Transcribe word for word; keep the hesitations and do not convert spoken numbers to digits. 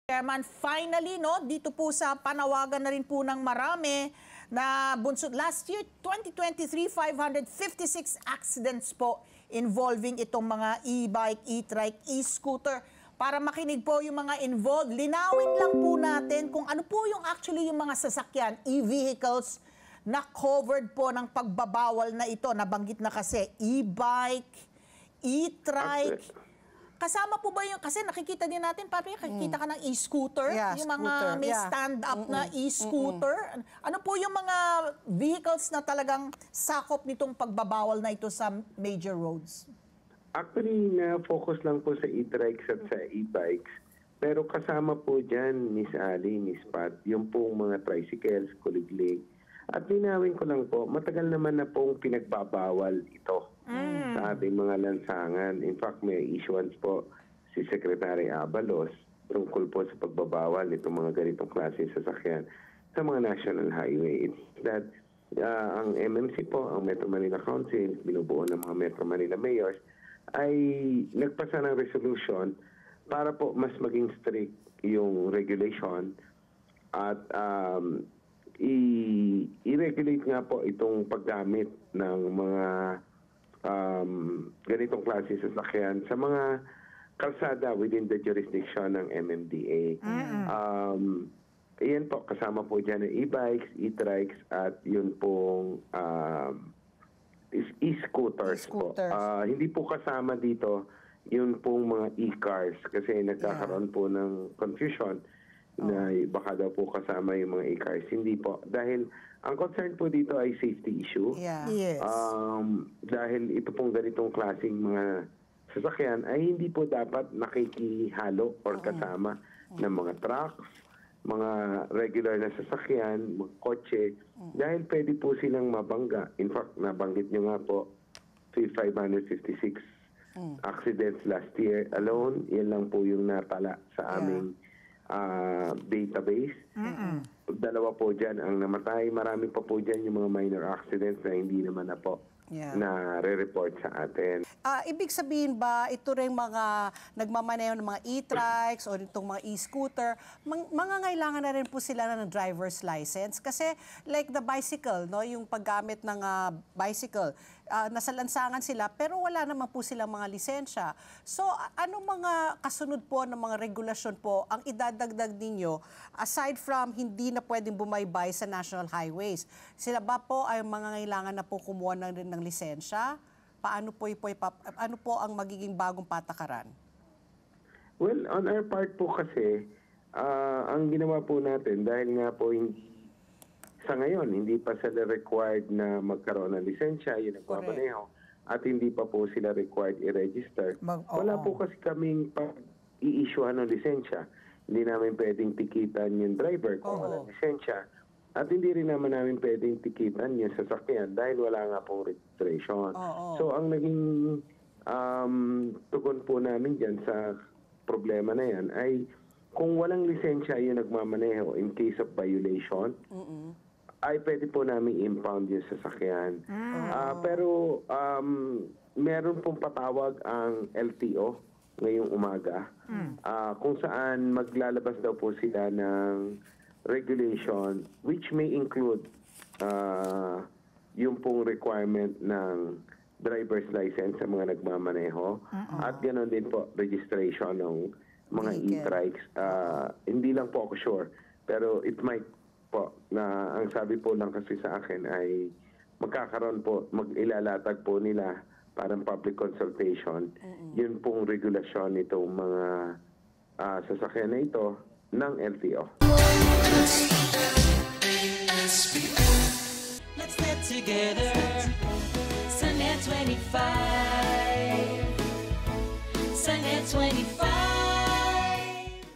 Chairman, finally, no, dito po sa panawagan na rin po ng marami na bunsod last year, twenty twenty-three, five hundred fifty-six accidents po involving itong mga e-bike, e-trike, e-scooter. Para makinig po yung mga involved, linawin lang po natin kung ano po yung actually yung mga sasakyan, e-vehicles na covered po ng pagbabawal na ito. Nabanggit na kasi e-bike, e-trike. Kasama po ba yung, kasi nakikita din natin, papi, nakikita ka ng e-scooter, Yeah, yung mga scooter. may Yeah. stand-up Mm-mm. na e-scooter. Ano po yung mga vehicles na talagang sakop nitong pagbabawal na ito sa major roads? Actually, na-focus lang po sa e-trikes at sa e-bikes. Pero kasama po dyan, Miss Ali, Miss Pat, yung pong mga tricycles, kuliglig. At linawin ko lang po, matagal naman na pong pinagbabawal ito mm. sa ating mga lansangan. In fact, may issuance po si Secretary Abalos tungkol po sa pagbabawal nitong mga ganitong klase sasakyan sa mga national highway. It's that uh, ang M M C po, ang Metro Manila Council, binubuo ng mga Metro Manila mayors, ay nagpasa ng resolution para po mas maging strict yung regulation at um, i- i-regulate nga po itong paggamit ng mga um, ganitong klase sasakyan sa mga kalsada within the jurisdiction ng M M D A. Mm-hmm. Um, iyan po, kasama po dyan ng e-bikes, e-trikes at yun pong um, e-scooters, e-scooters po. Uh, hindi po kasama dito yun pong mga e-cars kasi nagkakaroon yeah. po ng confusion na baka daw po kasama yung mga e-cars. Hindi po. Dahil ang concern po dito ay safety issue. Yeah. Yes. Um, dahil ito pong ganitong klaseng mga sasakyan ay hindi po dapat nakikihalo or kasama uh-huh. ng mga trucks, mga regular na sasakyan, mga kotse. Uh-huh. Dahil pwede po silang mabangga. In fact, nabanggit nyo nga po, five hundred fifty-six uh-huh. accidents last year alone. Yan lang po yung natala sa aming yeah. Uh, database. Mm-mm. Dalawa po dyan ang namatay. Marami pa po dyan yung mga minor accidents na hindi naman na po yeah. na re-report sa atin. Uh, ibig sabihin ba, ito rin mga nagmamaneho ng mga e-trikes o itong mga e-scooter, mang, mangangailangan na rin po sila ng driver's license? Kasi like the bicycle, no, yung paggamit ng uh, bicycle, uh, nasa lansangan sila pero wala naman po silang mga lisensya. So ano mga kasunod po ng mga regulasyon po ang idadagdag ninyo aside from hindi na pwedeng bumaybay sa national highways? Sila ba po ay mangangailangan na po kumuha ng, ng lisensya? Paano po, po, ano po ang magiging bagong patakaran? Well, on our part po kasi, uh, ang ginawa po natin, dahil nga po hindi, sa ngayon, hindi pa sila required na magkaroon ng lisensya, yun ang pamaneho, at hindi pa po sila required i-register. Mag- oh, Wala po kasi kaming i-issuehan ng lisensya. Hindi namin pwedeng tikitan yung driver kung oh. walang lisensya. At hindi rin naman namin pwedeng tikitan yung sasakyan dahil wala nga pong registration. Oh, oh. So ang naging um, tugon po namin dyan sa problema na yan ay kung walang lisensya yung nagmamaneho in case of violation, mm-mm. ay pwede po namin impound yung sasakyan. Mm. Uh, pero um, meron pong patawag ang L T O ngayong umaga mm. uh, kung saan maglalabas daw po sila ng regulation which may include uh, yung pong requirement ng driver's license sa mga nagmamaneho uh-oh. At ganoon din po registration ng mga e-trikes. Uh, hindi lang po ako sure pero it might po na ang sabi po lang kasi sa akin ay magkakaroon po, mag-ilalatag po nila parang public consultation uh-uh. Yun pong regulasyon nitong mga uh, sasakyan na ito ng L T O. Let's get together. Sunday twenty-five. Sunday twenty-five.